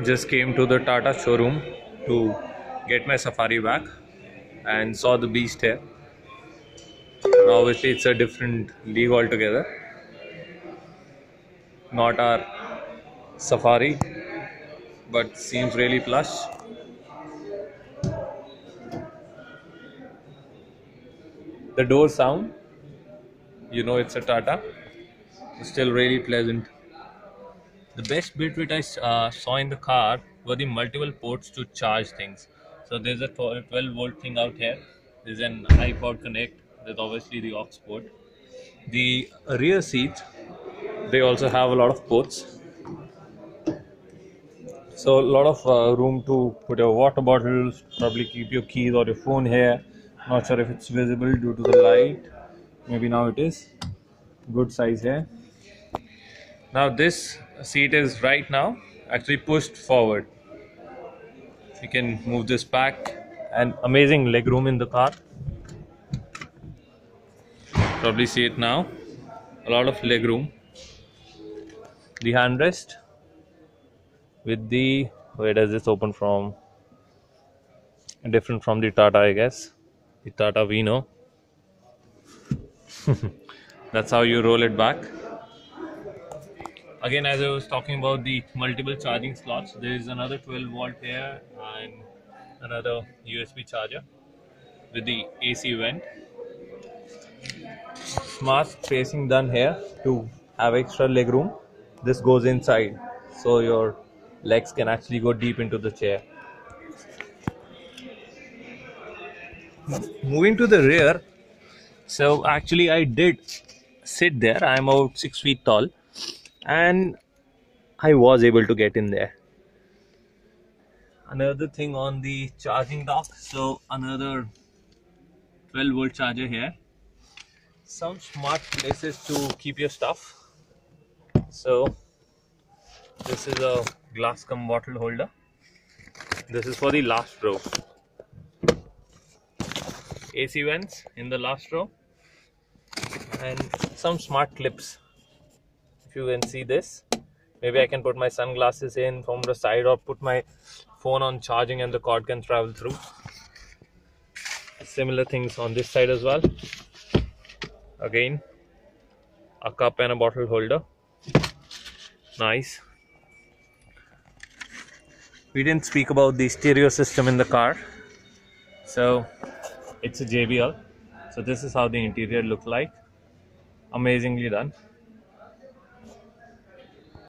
Just came to the Tata showroom to get my Safari back and saw the beast here. Now obviously it's a different league altogether. Not our Safari, but seems really plush. The door sound, you know it's a Tata, it's still really pleasant. The best bit which I saw in the car were the multiple ports to charge things. So there's a 12-volt thing out here. There's an iPod Connect. There's obviously the aux port. The rear seat, they also have a lot of ports. So a lot of room to put your water bottles, probably keep your keys or your phone here. Not sure if it's visible due to the light. Maybe now it is. Good size here. Now this seat is right now actually pushed forward. You can move this back, and amazing leg room in the car. Probably see it now. A lot of leg room. The handrest with the, where does this open from? Different from the Tata, I guess. The Tata Vino. That's how you roll it back. Again, as I was talking about the multiple charging slots, there is another 12-volt here and another USB charger with the AC vent. Smart spacing done here to have extra leg room. This goes inside, so your legs can actually go deep into the chair. Moving to the rear, so actually I did sit there. I'm about 6 feet tall and I was able to get in there. Another thing on the charging dock, so another 12-volt charger here. Some smart places to keep your stuff. So this is a glass cum bottle holder. This is for the last row. AC vents in the last row and some smart clips. If you can see this, maybe I can put my sunglasses in from the side or put my phone on charging and the cord can travel through. Similar things on this side as well. Again, a cup and a bottle holder. Nice. We didn't speak about the stereo system in the car. So it's a JBL. So this is how the interior looks like. Amazingly done.